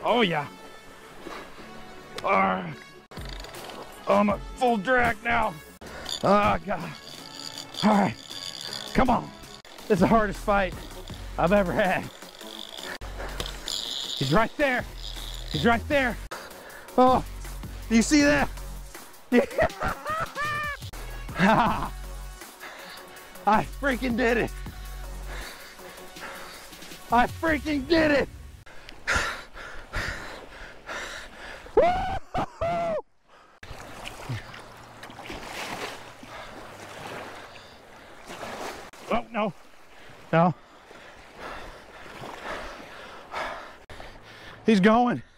Oh yeah. Oh, I'm at full drag now. Oh God. All right, come on. This is the hardest fight I've ever had. He's right there. He's right there. Oh, do you see that? I freaking did it. I freaking did it. Oh, no. No. He's going.